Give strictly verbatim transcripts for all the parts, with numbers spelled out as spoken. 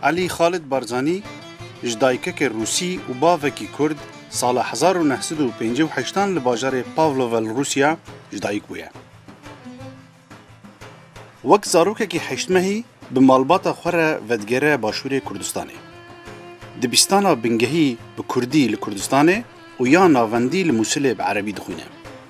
علی خالد بارزانی جدایکک روسی و باوکی کرد سال هزار و نهصد و پنجاه و هشت لباجار پاولوول روسیا جدایک بوده. وەک زارۆکێکی حیشتمەهی bi malbata xwe re vedgere Başûrê Kurdistanê. Dibîstana bingehî bi Kurdî li Kurdistanê û ya navendî li Musilê bi Erebî dixwîne.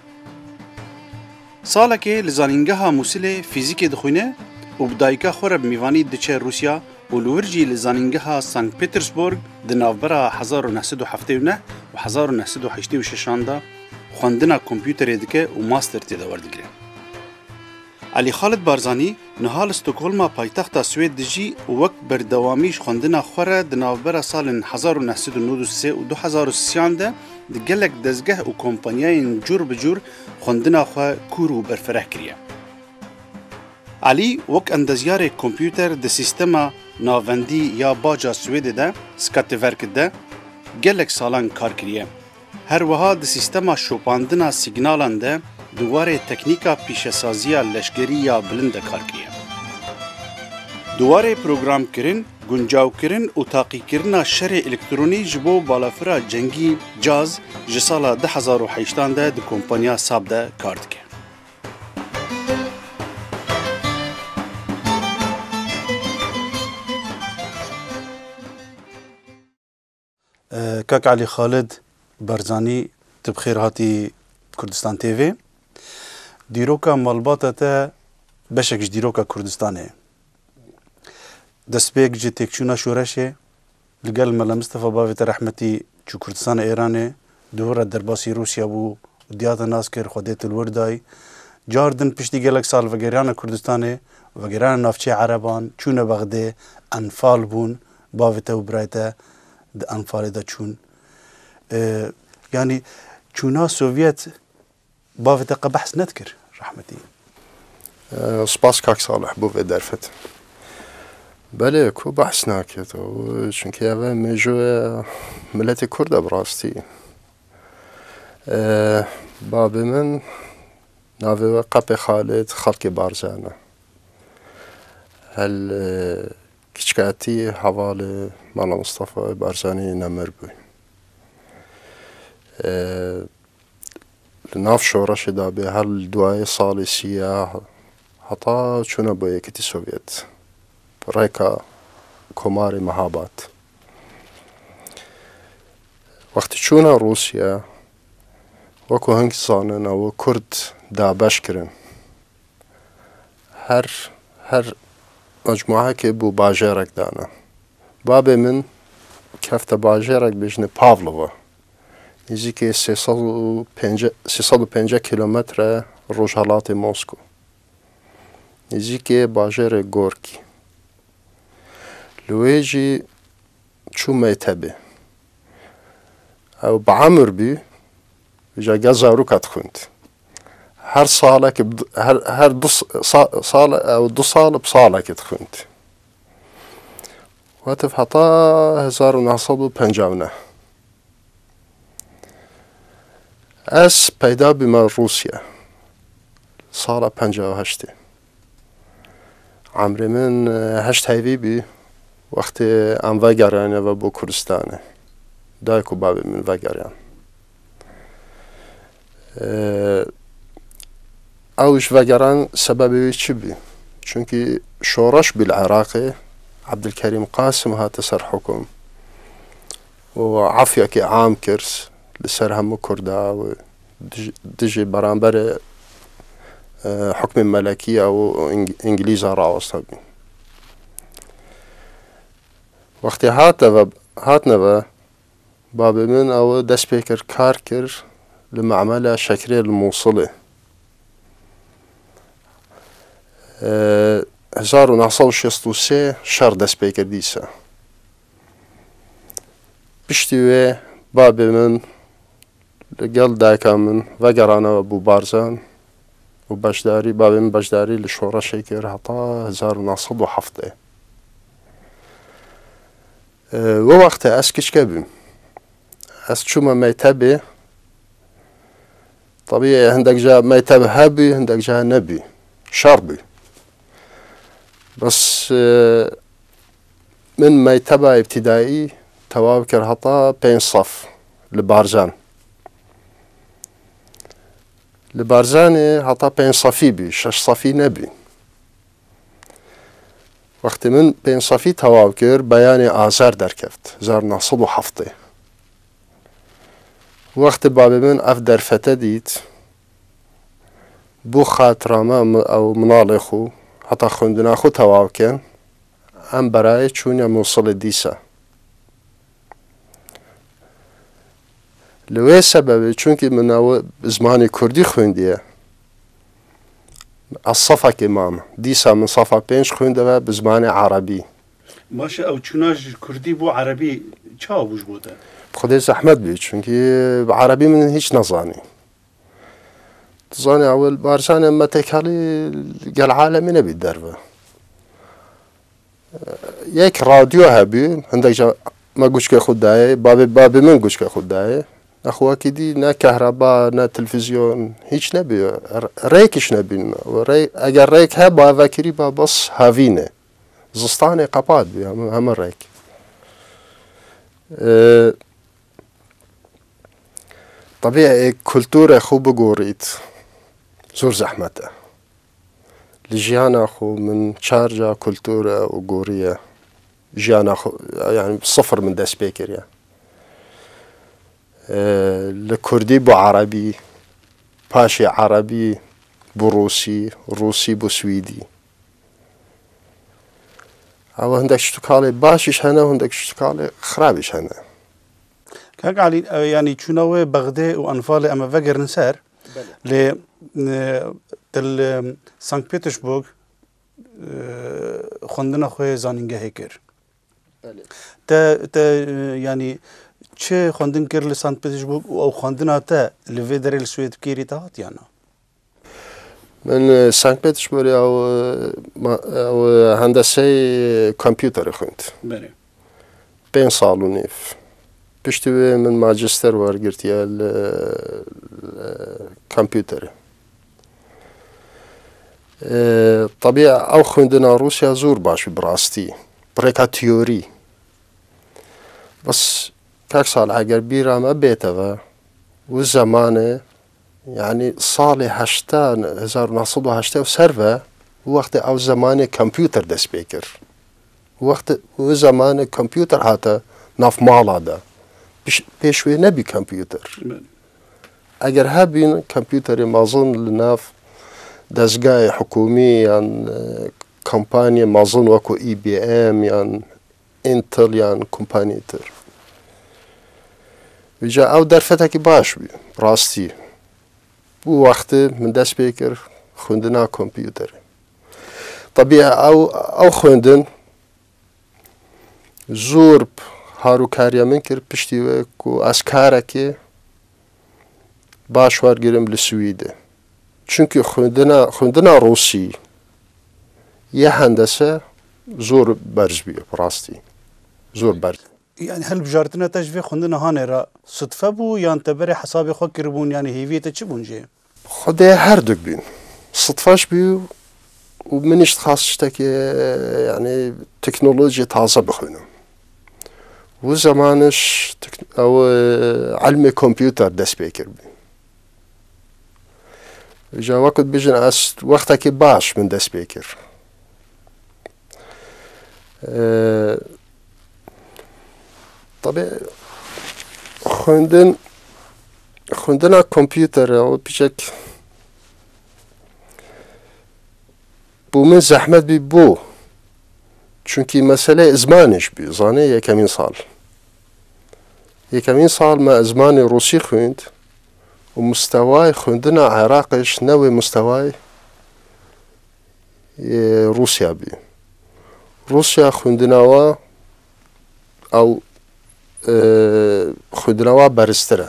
Salekê li zanîngeha Musilê fîzîkê dixwîne û bi dayîka xwe re bi mêvanî diçe Rûsya û li wir jî li zanîngeha Sankt Petersburg di navbera hezar û nehsed û heftê û neh û hezar û nehsed û heştê û şeşan da xwendina kompyûterê dike û master tê de werdigire. علی خالد بارزانی نهال استکهلم پایتخت سوئد دجی وک بردوامیش خواندنا خوره د نوامبر سال هزار و نهصد و نود و سه و دو هزار و سه ده د گلک دزگه او کمپانیای جور بجور خواندنا خو کور و برفره کریه. علی وک اندازیار کامپیوتر د سیستما ناوندی یا باجا سوئد ده سکاتورک ده گلک سالان کار کریه. هر وها د سیستما شوپاندنا سیگنالان ده دواره تکنیکا پیشسازی لشگری یا بلند کار کریه. دواره پروگرام کرن، گنجاو کرن و تاقی کرنا شر الکترونی جبو بالافرا جنگی جاز جسالا ده هزار و هشتان ده ده کمپانیا ساب ده کار دکه. کاک علی خالد بارزانی تبخیر هاتی کردستان تیوی دیروکا مالباتا تا بشکش دیروکا کردستانه دست بیگ جی تکچونا شورشه لگل ملا مصطفى باویت رحمتی چو کردستان ایرانه دورا درباسی روسیا بو دیات ناس کر خودت الوردای جاردن پشتی گلک سال وگریان کردستانه وگریان نافچه عربان چون بغده انفال بون باویت و برایتا ده انفال دا چون یعنی چونا سوویت باویت قا بحث ندکر رحمتی سپاس کاک صالح بو و درفت بله کو بحث ناکد و چونکه اوه میجو ملت کرد براستی باب من ناوه قپ خالد خلق بارزانه هل کچکاتی حوال مالا مصطفى بارزانی نمر بوی ناف شورش دا به هل دوای سال سیاه حتی چونه با یکتی سوویت ریکا کمار مهابات وقتی چونه روسیا وکو هنگ زانن و کرد دابش کرن هر هر مجموعه که بو باجرک دانه باب من کفت باجرک بجنه پاولوه نزدیک سیصد و پنجاه کیلومتر روجهالات مسکو نزدیک باجر گورکی لویجی چو میتبه او بعمر بی جا گزارو کت خوند هر ساله که هر هر دو سال او دو سال بساله کت خوند وقت حتی هزار و نهصد و پنجاه و نه از پیدا بیم روسیا سال پنجاه و هشت عمر من هشت هیوی بی وقتی ام وگرانه و بو کردستانه دایکو باب من وگران اوش وگران سببی چی بی چونکی شورش بالعراق عبدالکریم قاسم هات سر حکم و عافیه که عام کرس لسر همو کرده و دجی برانبر حکم ملکی او انگلیز راوسته بین وقتی هات و هات نوا باب من او دست پیکر کار کر لمعمل شکری الموصله هزار و نهصد و شصت و سه شهر دست پیکر دیسه پشتی و باب من لقل دایکا من وگرانه و بو بارزان و بشداری باب من بشداری لشورا شکر حتی هزار و نهصد و هفته و وقت از کچکه بیم از چوما میتبه طبیعی هندک جا میتبه هبی هندک جا نبی شربی بس من مكتبة ابتدائي تواو كر هطا بين صف لبارزان لبارزاني هطا بين صفي بي شش صفي نبي وقت من بين صفي تواو كر بياني آزار دركفت زار نصب وحفظي وقت بابي من اف درفته ديت بو خاطر ما او مناڵێ خو حتا خوێندنا خو تەواوکەن ئەم بەرایە چوونە مووسڵی دیسە لەوێ سەبەبێ چونکی منەوە زمانی کوردی خوێندیە ئەسەفەکێ مامە دیسا من سەفا پێنج خوێندەوە بە زمانی عەرەبی باشە ئەو چوناژ کوردی بۆ عەرەبی چاو بوش بۆتە خودێ زەحمەت بێ چونکی بە عەرەبی من هیچ نەزانی تزاني أول بارزاني أما تكالي قال عالمي نبي الدربة ياك راديو هبي عندك جا ما قوش كأخذ داي بابي بابي من قوش كأخذ داي أخو أكيدي نا كهرباء نا تلفزيون هيش نبي ريكش نبي ري أجر ريك هبا فاكري بس هافينه زستاني قباد بي هم الريك أه طبيعي كولتورة خو بقوريت زور زحمته لجيانا خو من شارجة كولتورة وقورية جيانا خو يعني صفر من داس بيكر يعني أه لكردي بو عربي باشي عربي بو روسي روسي بو سويدي او هندك شتوكالي باشيش هنا وهندك شتوكالي خرابيش هنا كاك علي يعني تشوناوي بغداد وانفال اما فجر نسار ل تل سانت بيترسبورغ خوندنا خوي زانينجا هيكر تا تا يعني چه خوندن كر لسانت بيترسبورغ او خوندنا تا لفيدر السويد كيري تاعت يعني من سانت بيترسبورغ او او هندسه كمبيوتر خوند بله بين صالو نيف بشتوي من ماجستير وارجرتي الكمبيوتر طبيعة أو خوندنا روسيا زور باش براستي بريكا تيوري بس كاك صال عقر بيرا ما بيتها والزمانة يعني صالي هشتان هزار نصد وهشتان وسرفة وقت أو زمانة كمبيوتر دس بيكر وقت وزمانة كمبيوتر هاتا ناف مالا دا بيشوي نبي كمبيوتر اگر هبين كمبيوتر مازن لناف دزقاي حكومي يعني كمبانيا مازن وكو اي بي ام يعني انتل يعني كمبانيا تر بيجا او درفتك باش بي براستي بو وقت من دس بيكر خوندنا كمبيوتر طبيعي او او خوندن زور هارو کاریا من کرد پشتی و کو از کاره که باش وارگیرم لسویده چونکه خوندنا خوندنا روسی یه هندسه زور برز بیه براستی زور برز يعني هل بجارتنا تجفي خوندنا هانيرا صدفه بو يعني تبري حسابي خو كربون يعني هيفيته چه بونجي خدای هر دو بین صدفاش بیو و منیش خاصشتا که يعني تكنولوجيا تازه بخونم و زمانش او علم كمبيوتر دس بيكر بي جا وقت بيجن اس وقتك باش من دس بيكر اه طبعا خوندن خوندنا كمبيوتر او بيشك بو من زحمت بي بو چونکی مسئله زمانش بی زانه یکمین سال یکمین سال ما زمان روسی خوند و مستوای خوندنا عراقش نوع مستوای روسیا بی روسیا خوندناوا او خوندناوا برستره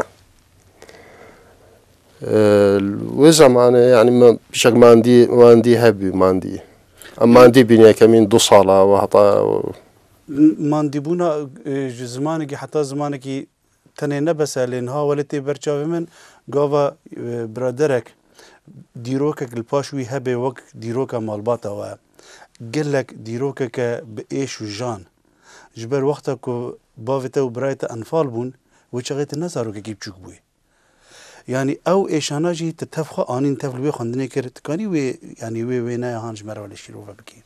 و زمانه يعني ما بشكل ماندي ماندي هبي ماندي اما عندي بنيا كمين دو صالة وحطا و... ماندي بونا زمانك حتى زمانك تنه نبسه لانها ولتي برچاوي من قاوا برادرك ديروكك الباشوي هبه وك ديروكا مالباتا و قال لك ديروكك بايش وجان جبر وقتا كو بافتا و برايتا أنفال بون وچغيت النزارو كي بچوك بوي يعني او ايشانا جي تتفخه انين تفل وي خندني كر تكاني وي يعني وي وي نا هانج مرا ولا شيرو بكي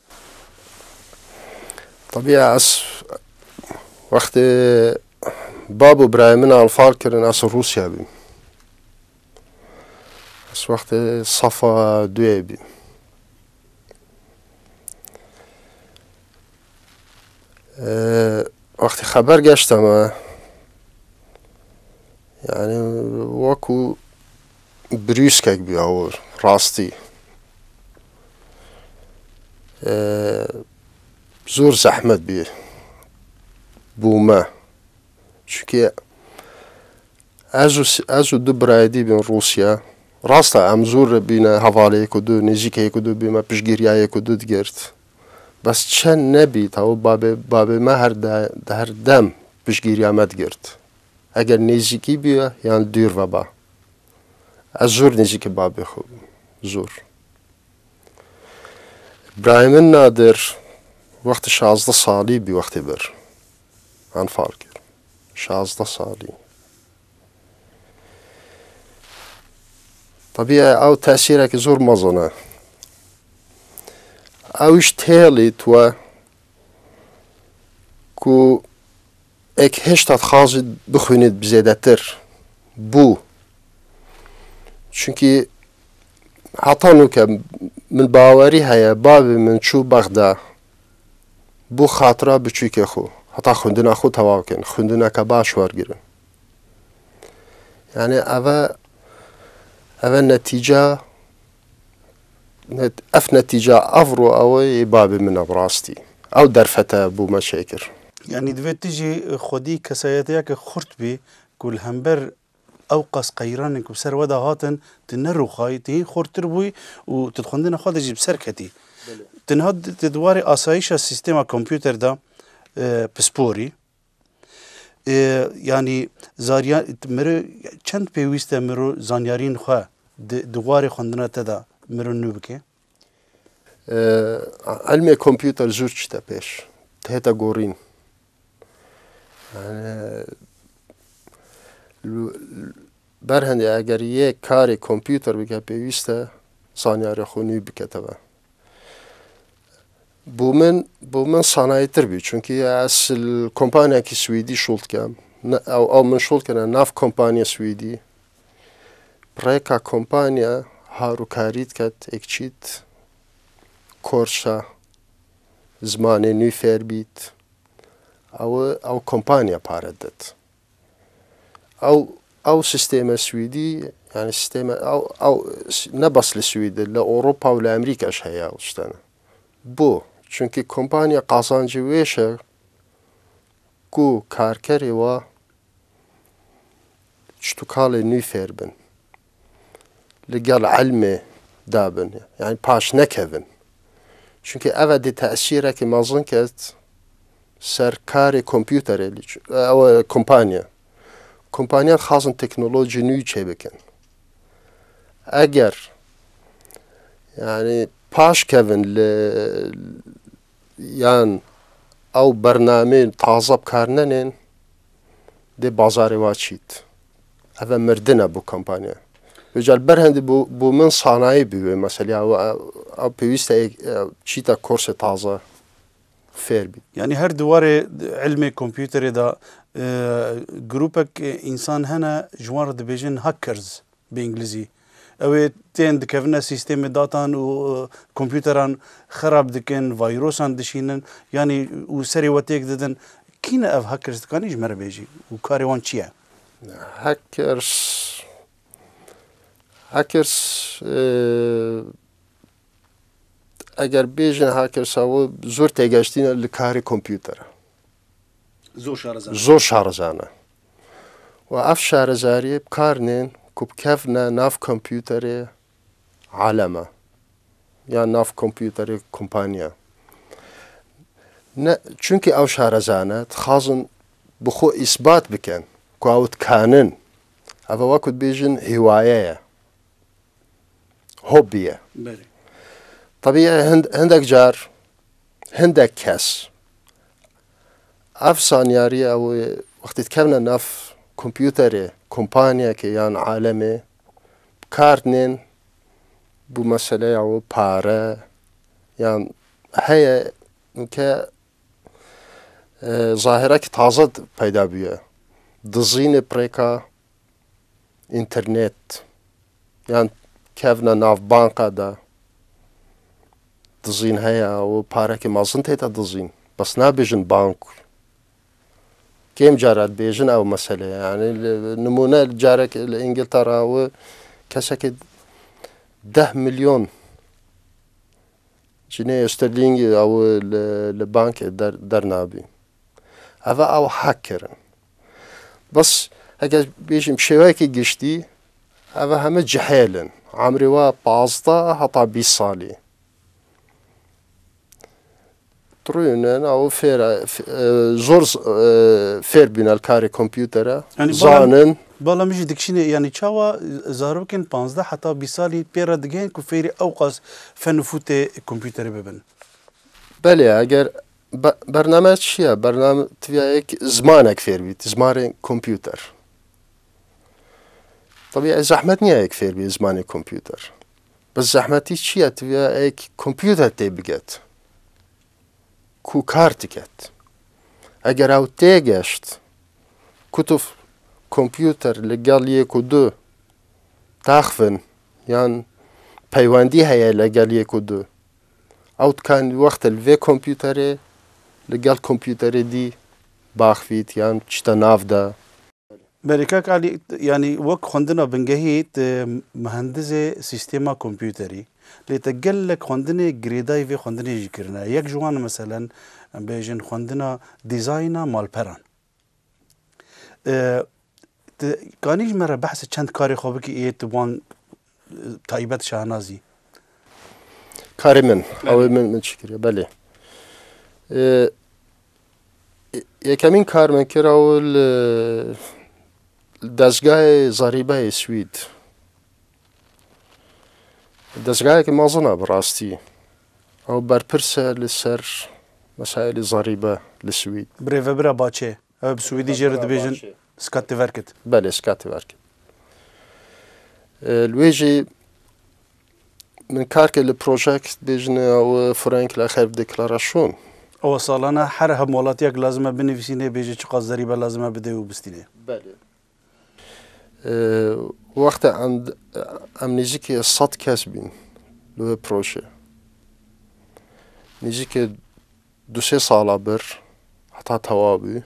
طبيعي اس وقت بابو برايمن انفال كرن اس روسيا بي اس وقت صفا دوي بي أه وقت خبر گشتم يعني وكو بريسكك بيهور راستي أه زور زحمت بي بوما چونكي ازو ازو دو برايدي بين روسيا راستا ام زور بينا حوالي كدو نزيكي كدو بيما پشگيريا كدو دگرت بس چن نبي تاو باب باب ما هر ده هر دم پشگيريا ما دگرت اگر نزيكي بيا يعني دير وبا از زور نزيكي بابي خو زور ابراهيم النادر وقت شازده سالي بي وقت بر عن فاركر شازده سالي طبيعي او تأثيرك زور مزنه اوش تالي توا كو اك هشتاد خازي بخوينيد بزيادتر بو چونكي حتى که من باوری هيا بابي من شو بغدا بو خاطره بچوك خو حتى خوندنا خو تواكن خوندنا كباش وارگرن يعني اوه اوه نتيجة اف نتيجة افرو اوي بابي من براستي او درفته بو مشاكر يعني دويت تجي خودي كسايتيك خرط بي كل همبر اوقس قيرانك بسر ودا هاتن تنرو خايتي خورتر بوي وتدخندنا خود جيب سركتي تنهد تدواري اسايش السيستم كمبيوتر دا اه بسبوري اه يعني زاريان مرو چند پيويست مرو زانيارين خو دواري خندنا تدا مرو نوبكي اه علمي كمبيوتر زور چتا پیش تهتا گورين يعني برهندی اگر یک کاری کامپیوتر بگه پیوسته زانیاری خونی بکتبه بو من بو من صنایع تر بی چونکی اصل کمپانی که سوئدی شولت کم او او من شولت کنه ناف کمپانی سوئدی برای کمپانی هارو کارید کت اکچیت کورسا زمانی نوی فر بیت او او کمپانی پاردت او او سيستم سويدي يعني سيستم او او نبص للسويد لاوروبا ولا امريكا اش هيا وشتنا بو چونكي كومبانيا قازانجي ويشه كو كاركري و شتوكالي نوي فيربن لقال علمي دابن يعني باش نكفن چونكي اوا دي تأثيره كي مازن كت سر كاري كمبيوتر او كومبانيا کمپانیان خاصن تکنولوژی نوی چه بکن اگر يعني باش كevin ل يعني او برنامه تازه بکارنن ده بازاری واچید اول مردنه بو کمپانیا وجال برهند بو بو من صنایع بیه مثلا او او پیوسته چیتا کورس تازه فیر بی يعني هر دوار علم كمبيوتر دا جروبك انسان هنا جوار دبيجن هاكرز بانجليزي او تين دكفنا سيستم داتان و كمبيوتران خراب دكن فيروسان دشينن يعني وسري وتيك ددن كينا اف هاكرز كان يجمر بيجي وكاري وان تشيا هاكرز هاكرز اگر بیجن هاکرز او زور تگشتین لکاری کمپیوتر زور شارزانه زور شارزانه و اف شارزاری بکارنین کب کفنا ناف کمپیوتر عالمه یا ناف کمپیوتر کمپانیا نه چونکی او شارزانه تخازن بخو اثبات بکن که او تکانن او وقت بیجن هوايه هوبیه بله طبيعي هند هندك جار هندك كاس اف زانیاری او وقتی تکمنا ناف کمپیوتری کمپانیا که یان عالمه کارتنین بو مسئله او پاره یان هی که ظاهره که تازه پیدا بیه دزین پریکا اینترنت یان کفنا ناف بانکا دا دزین هیا و پاره که مازن تیتا دزین بس نابیجن بانک كم جارات بيجن أو مسألة يعني نمونة جارك إنجلترا و كسك ده مليون جنيه استرليني أو البنك در درنابي هذا أو حكرن بس هكذا بيجي مشواكي جشتي هذا هم جحيلن عمري وا بازدا حتى بيس صالي تروينن أو فير زور فير بين الكاري كمبيوترا يعني زانن بالا مش دكشيني يعني تشاوا زاروكن بانزده حتى بيسالي بيرا دجين كفيري أوقاس فنفوت كمبيوتر ببن بله اگر برنامج چیه برنامج تویک زمانك فير بيت زمان كمبيوتر طبيعي زحمت نيا فير بيت زمان كمبيوتر بس زحمتي چیه تویک كمبيوتر تبقت کو کارتکت اگر او تیگشت کتف کمپیوتر لگل یک و دو تاخفن یان پیوندی هیا لگل یک و دو او کان وقت الوی کمپیوتره لگل کمپیوتر دی باخفیت یان چتا ناف دا بريكاك علي يعني وك خندنا بنجهيت مهندس سيستما كمبيوتري لتقلك خندنا جريداي في خندنا يجكرنا يك جوان مثلا بيجن خندنا ديزاينا مال بران أه كانيش مرة بحث چند كاري خوبك ايه تبان تايبت شاهنازي کاری من او من من شکریه بله یکمین کار من کرد اول دستگاه ضریبه سوید دستگاهی که مازنه براستی او برپرسه لسر مسائل ضریبه لسوید بريفا برا باچه او بسويدي جرد بيجن سكات وركت بله سكات وركت الويجي من كارك البروجكت بيجن او فرانك لاخر ديكلاراسيون او سالانه هر همولاتيك لازمه بنفسينه بيجي چقا ضريبه لازمه بده وبستينه بله أه وقت عند ام نزيكي صد كسبين لو بروجي نزيكي دو سه سالا بر حتى توابي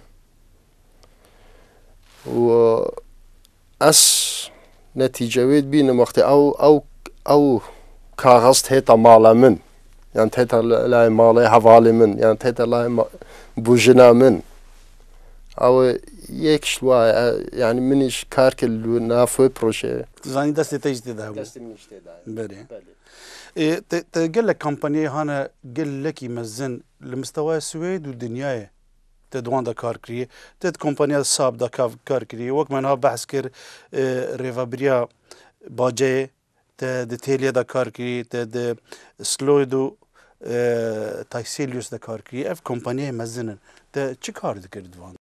و اس نتيجه ويد بين وقت او او او کاغذ تهتا مالا من يعني تهتا لاي مالي حوالي من يعني تهتا لاي بوجنا من او يك شوي يعني منيش كارك نافو بروجي زاني دست تجديد ده دست منيش تدا بله إيه تقول لك كمبانيه هانا قال لك يمزن لمستوى السويد والدنيا تدوان دا كار كري تد كمبانيه صاب دا كار كري وقت منها بحث كر إيه ريفابريا باجي تد تيليا دا كار كري تد سلويدو إيه تايسيليوس دا كار كري اف كمبانيه مزنن تا چه كار دكر دوان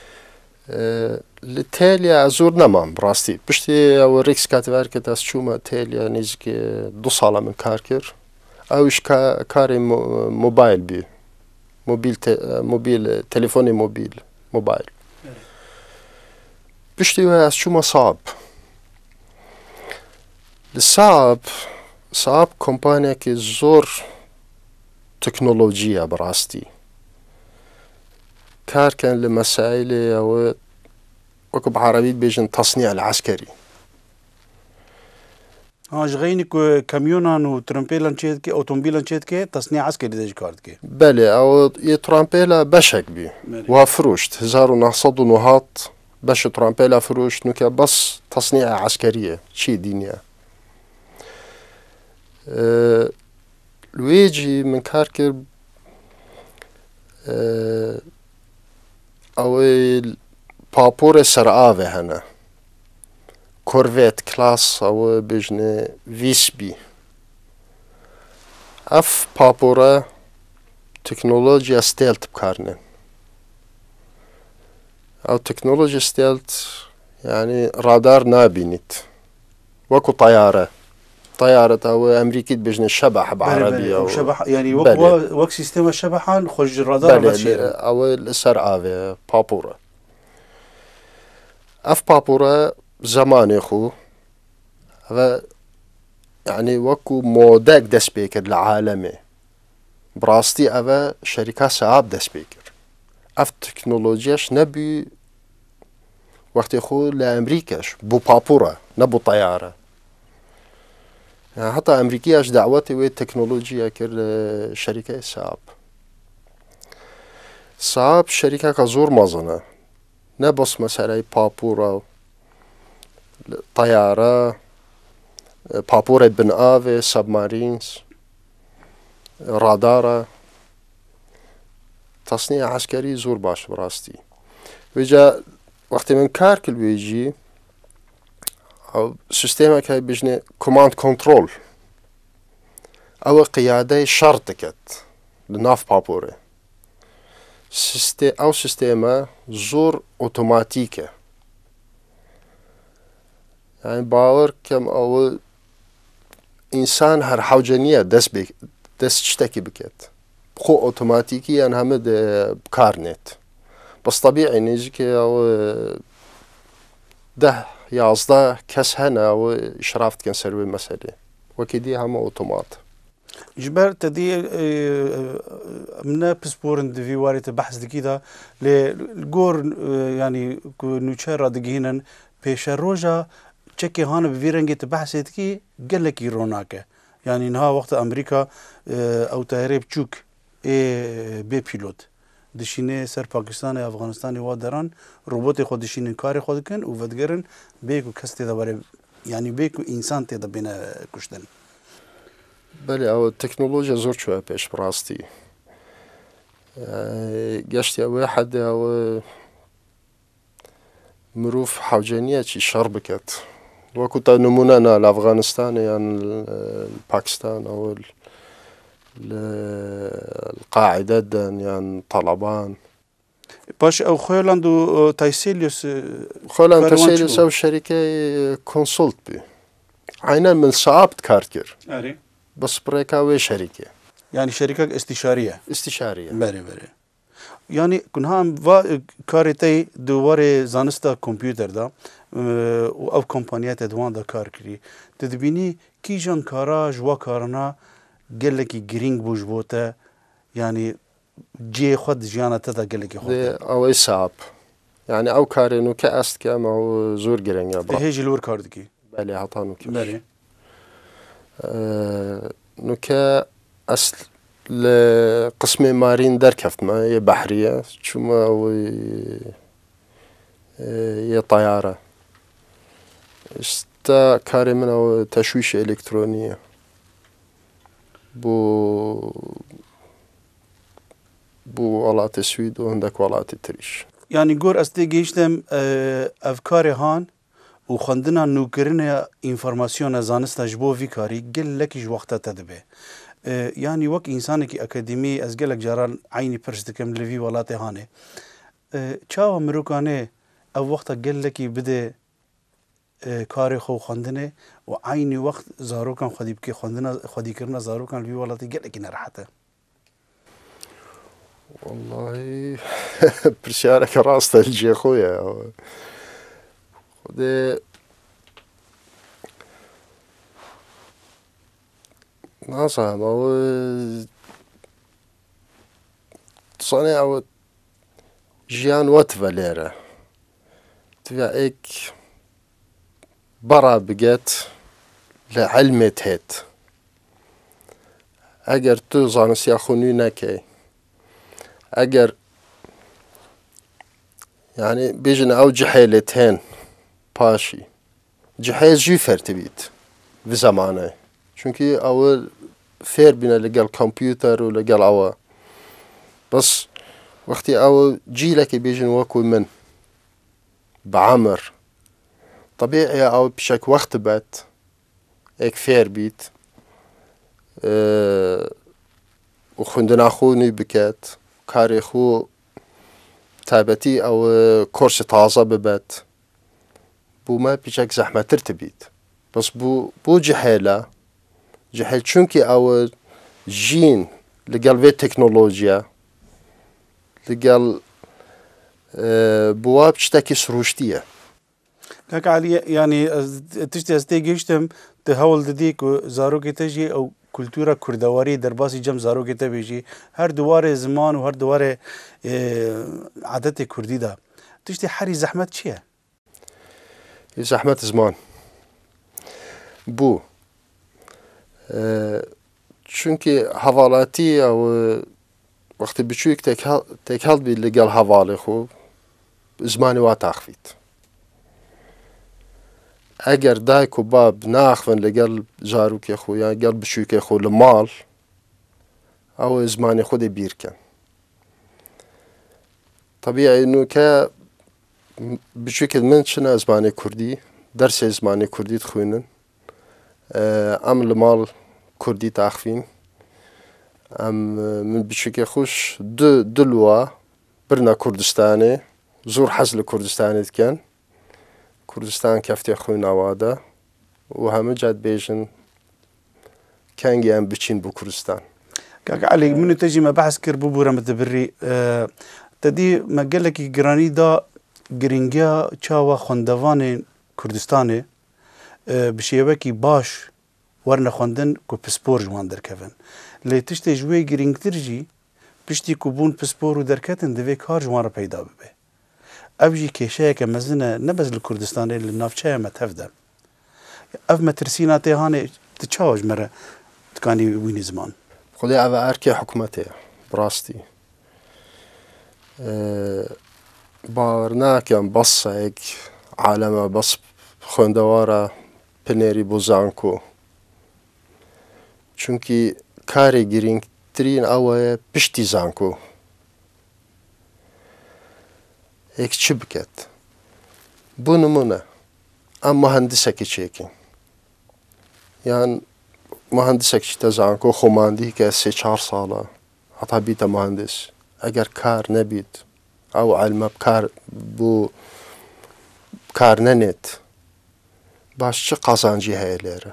لتاليا ازور نمام براستي بشتي او ريكس كاتفاركت اس شوما تاليا نيزك دو سالا من كاركر اوش كاري موبايل بي موبيل موبيل تليفوني موبيل موبايل بشتي اس شوما صعب الصعب صعب كومبانيا كي زور تكنولوجيا براستي كار كان لمسائل او وكب عربي بيجن تصنيع العسكري ها جغينك كاميونان وترامبيلان تشيت كي اوتوموبيلان تشيت كي تصنيع عسكري ديج كارد كي بله او يترامبيلا بشك بي وفروشت هزار ونحصد ونهاط باش ترامبيلا فروشت نوكا بس تصنيع عسكرية شي دينيا أه لويجي من كاركر أه او بابور سرعاوه هنا كورفيت كلاس او بجنه ويسبي اف بابورا تكنولوجيا ستيلت بكارنه أو تكنولوجيا ستيلت يعني رادار نابينت وكو طيارة طيارة أو أمريكي بجن شبح بعربية أو شبح يعني وك وك سيستم الشبحان خرج الرادار بلي أو السر آفي بابورة أف بابورة زمان خو هذا يعني وكو مودك دسبيكر العالمي براستي أفا شركة صعب دسبيكر أف تكنولوجياش نبي وقت خو لأمريكاش بو بابورة نبو طيارة يعني حتى أمريكياش دعوتي وي تكنولوجيا كر شركة صعب صعب شركة كزور مزنة نبص مثلا بابورة طيارة بابورة بن آفي سبمارينز رادارة تصنيع عسكري زور باش براستي ويجا وقت من كاركل ويجي أو سيستمك هاي بيجني كوماند كنترول أو قيادة شرطكت لناف بابورة سيستي أو سيستما زور أوتوماتيكة يعني باور كم أو إنسان هر حوجانية دس بك دس تشتكي بكت خو أوتوماتيكي أنا هم بكارنت بس طبيعي نيجي أو ده يازده كس هنا أو إشرافت كان سروي مسألة وكدي هم أوتومات جبر تدي من بسبورن في وارد بحث دكيدا للجور يعني نوشر دقينا بيش الروجا تشكي هان بفيرنجي تبحثت كي قال لك يروناك يعني نها وقت أمريكا أو تهريب تشوك إيه بي بيلوت دشينه سر باكستان و افغانستان و دران روبوت خود دشینن کار خود کن و ودگرن بیکو کستی داره يعني بیکو انسان تیدا بین کشتن بله او تکنولوژیا زور شوية پیش براستي گشتی او حد او مروف حوجانية چي شربكت وكنت نمونا لأفغانستان يعني باكستان او القاعدة يعني طالبان باش او خويلاندو تايسيليوس خويلاند تايسيليوس او شركة كونسولت بي عينا من صعب تكاركر اري بس بريكاوي شركة يعني شركة استشارية استشارية بري بري يعني كنها و كارتي دواره زانستا كمبيوتر دا او كومبانيات دوان دا كار كري تدبيني كي جان كارا جوا كارنا قال لك جرينج بوش بوتا يعني جي خد جيانا تدا قال لك خد او صعب يعني او كارينو كاست كام او زور جرينج ابا هيجي لور كاردكي بالي عطانو كيف بالي آه نوكا اصل لقسم مارين دركفت ما هي بحرية شما او هي طيارة استا كاري من او تشويش الكترونية بو بو ولات السويد وعندك ولات التريش يعني جور استي جيشتم افكاري هان وخندنا نوكرنا انفورماسيون زانستا جبو في كاري قل لك وقتها تدبه يعني وك انسانك اكاديمي از قلك جاران عيني برشتكم لفي ولاتي هاني چاو مروكانه او وقت قل لك بده کاری خو خواندنه و عین وقت زاروکان خودی بکی خواندن خودی کردن زاروکان وی ولاتی گله کی نراحته والله برشارك راست الجي خويا خدي ناصع ما هو صانع او جيان وات فاليرا تبع ايك برا بقيت لعلمة هيت اگر تو زانس ياخوني نكي اگر يعني بيجن او جحيلتين باشي جحيز جيفر تبيت في زمانه چونكي اول فير بنا لقال كمبيوتر ولقال اوا بس وقتي او جيلك بيجن وكو من بعمر طبيعي او بشك وقت بات ايك فير بيت اه وخندنا خوني بكات كاري خو تابەتی ئەو کۆرسی تازە ببێت بوومە پیچێک زەحمەتر تبیت بەس بوو بۆ جهێلە جهێل چونکی ئەوە ژین لەگەڵ وێ تەکنۆلۆژیە لەگەڵ بووە شتێکی سروشتیە. کاکە عەلی یعنی تشتی ئەس تێگەیشتم tu hewl didî ku zarokê te jî ew kultûra kurdewarî derbasî cem zarokê te bê jî her diwarê ziman û her diwarê adetê Kurdî de tiştî herî zehmet çi ye? زەحمەت زمان بوو چونکی هەواڵاتی ئەو وەختی بچوویک تێک هەڵبی لەگەڵ هەواڵی خۆ زمانی وا تاخفیت ئەگەر دایک و باب ناخوێن لەگەڵ ژاروکێ خۆ یان گەڵ بچووکێ خۆ لە ماڵ ئەوە زمانی خۆ دێ بیرکەن طبیعی نوکە بچووکت من چنە زمانی کوردی دەرسێ زمانی کوردی دخوێنن ئەم لە ماڵ کوردی تاخفین ئەم من بچووکێ خۆش دلوە برنە کوردستانێ زۆر حەز لە کوردستانی دکەن کوردستان کەفتێ خوێناوادە و هەموو جات بێژن کەنگیان بچین بۆ کوردستان. کاکە عەلی من و تەژی مە بەحس کرد بۆ بوورە مەتەبڕی تەدی مە gelekî giranî da giringiya çawa xwendevanên Kurdistanê bi şêwekî baş werne xwendin ku pispor ji wan derkevin. Lê tiştê ji wê girîngtir jî piştî ku bûn pispor û derketin divê kar ji wan re peyda bibe. Ev jî kêşeyeke mezin e ne bez li Kurdistanê li navçeya me tev de. Ev metirsîna tê hanê ti çawa ji me re dikanî wînî ziman? Xwedê ev erkê hikûmetê ye bi rastî. باوەڕ ناکەم بەسێک عالەمە بەس خوێندەوارە پنێری بۆ زانکۆ چونکی کاری گرنگترین ئەوەیە پشتی زانکۆ یەک چ بکەت بۆ نمونە ئەم مەهەندسێکی چێکین یان مەهەندسێکی تە زانکۆ خۆماندی کە سێ چار ساڵە هەتا بیتە مەهەندس ئەگەر کار نەبیت ئەو عەلمە کار بۆ کار نەنێت باش چ قازانجی هەیە لێرە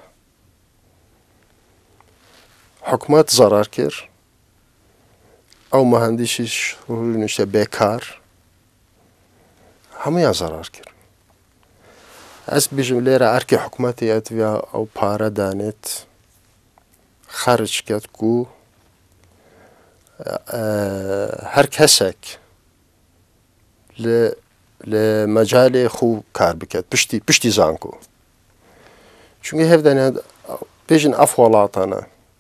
حکومەت زەرار کرد ئەو مەهەندیسیش ڕوونیشتە بێکار هەموویان زەرار کرد ئەس بژم لێرە ئەرکی حکومەتی ئەتویا ئەو پارە دانێت خەرج کرد و هەر کەسێک لە مەجالێ خۆ کار بکات پشتی پشتی زانکۆ چونکە هەفتانە بێژن ئەف وڵاتانە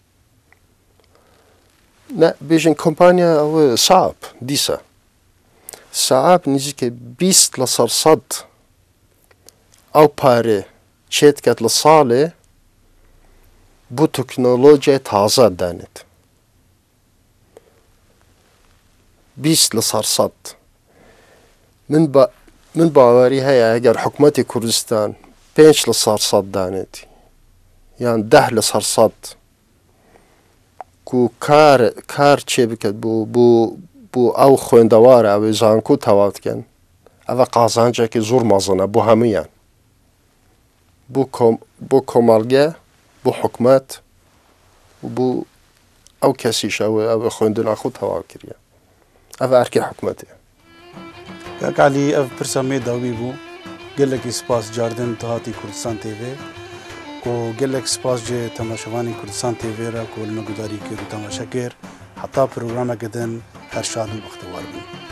بێژن کۆمپانیا ئەوە ساپ دیسە ساپ نزیکە بیست لە سەر سەد ئەو پارێ چێت کات لە ساڵێ بۆ تەکنۆلۆژیای تازە دانێت بیست لە سەر سەد من با من باوەری هەیە ئەگەر حکومەتی کوردستان پێنج لە سەر سەد دانێتی یان دەه لە سەر سەد و کار کار چێ بکات بۆ بۆ بۆ ئەو خوێندەوارە ئەوێ زانکۆ تەواو بکەن ئەوە قازانجێکی زۆر مەزنە بۆ هەموویان بۆ کۆمەڵگە بۆ حکومەت و بۆ ئەو کەسیش ئەوە ئەوە خوێندنا خۆ تەواو کردە ئەوە ئەرکی حکومەتێ. کاکە عەلی ئەv pirsa me dawî bû gelekî spas cardin tu hatî Kurdistan T V û gelek spas ji temaşevanên Kurdistan T V re ku li me gudarî kir û temaşe kir heta programeke din her şad û bextewar bûn.